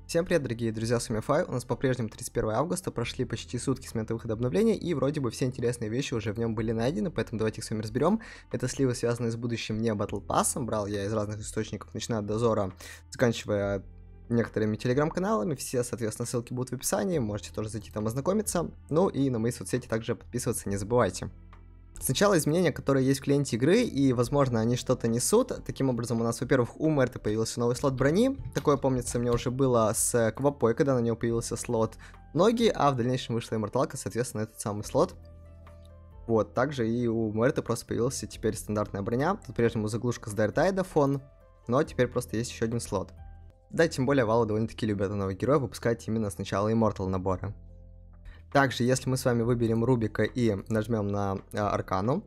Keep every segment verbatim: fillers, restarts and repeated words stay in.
Всем привет, дорогие друзья, с вами Фай. У нас по-прежнему тридцать первое августа, прошли почти сутки с момента выхода обновления, и вроде бы все интересные вещи уже в нем были найдены, поэтому давайте их с вами разберем. Это сливы, связанные с будущим не Battle Pass'ом, брал я из разных источников, начиная от Дозора, заканчивая некоторыми телеграм-каналами, все, соответственно, ссылки будут в описании, можете тоже зайти там ознакомиться, ну и на мои соцсети также подписываться не забывайте. Сначала изменения, которые есть в клиенте игры, и, возможно, они что-то несут. Таким образом, у нас, во-первых, у Мерты появился новый слот брони. Такое, помнится, мне уже было с Квапой, когда на него появился слот ноги, а в дальнейшем вышла имморталка, соответственно, этот самый слот. Вот, также и у Мерты просто появился теперь стандартная броня. Тут прежнему заглушка с Дайртайда фон, но теперь просто есть еще один слот. Да, тем более, Валы довольно-таки любят новых героев выпускать именно сначала Immortal набора. Также, если мы с вами выберем Рубика и нажмем на э, Аркану,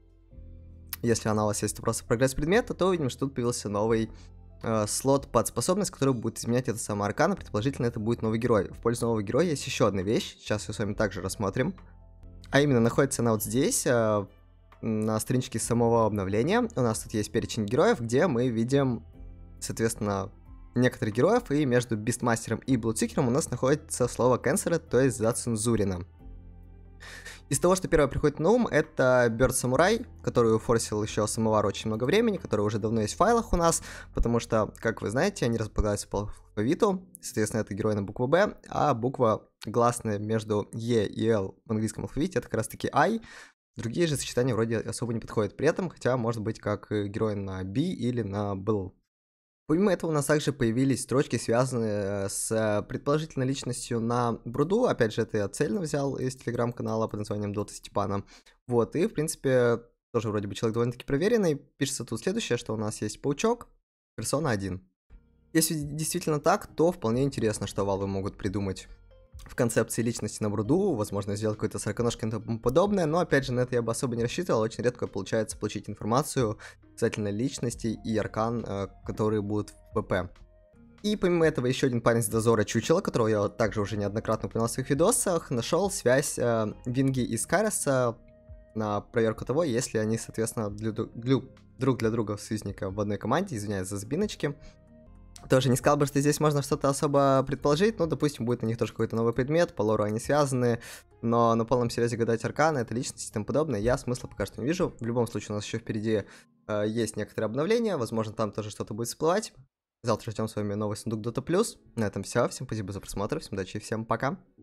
если она у вас есть, то просто прогресс предмета, то увидим, что тут появился новый э, слот под способность, который будет изменять это самое Аркана. Предположительно, это будет новый герой. В пользу нового героя есть еще одна вещь, сейчас ее с вами также рассмотрим. А именно, находится она вот здесь, э, на страничке самого обновления. У нас тут есть перечень героев, где мы видим, соответственно, некоторых героев, и между Бистмастером и Блудсикером у нас находится слово Cancel, то есть зацензурено. Из того, что первое приходит на ум, это Бёрд Самурай, которую форсил еще Самовар очень много времени, который уже давно есть в файлах у нас, потому что, как вы знаете, они располагаются по алфавиту, соответственно, это герой на букву Б, а буква гласная между Е и Л в английском алфавите это как раз таки I. Другие же сочетания вроде особо не подходят при этом, хотя может быть как герой на B или на Бл. Помимо этого у нас также появились строчки, связанные с предположительной личностью на Бруду. Опять же, это я цельно взял из телеграм-канала под названием Дота Степана. Вот, и, в принципе, тоже вроде бы человек довольно-таки проверенный. Пишется тут следующее, что у нас есть паучок, персона один. Если действительно так, то вполне интересно, что Valve могут придумать в концепции личности на Бруду, возможно, сделать какой-то сороконожки и тому подобное, но, опять же, на это я бы особо не рассчитывал, очень редко получается получить информацию касательно личностей и аркан, э, которые будут в ПП. И помимо этого еще один парень с Дозора Чучела, которого я также уже неоднократно упоминал в своих видосах, нашел связь э, Винги и Скайроса на проверку того, если они, соответственно, для, для, друг для друга союзника в одной команде, извиняюсь за сбиночки. Тоже не сказал бы, что здесь можно что-то особо предположить, но, допустим, будет на них тоже какой-то новый предмет, по лору они связаны, но на полном серьезе гадать арканы, это личности и тому подобное, я смысла пока что не вижу. В любом случае, у нас еще впереди э, есть некоторые обновления, возможно, там тоже что-то будет всплывать. Завтра ждем с вами новый сундук Dota+. На этом все, всем спасибо за просмотр, всем удачи и всем пока.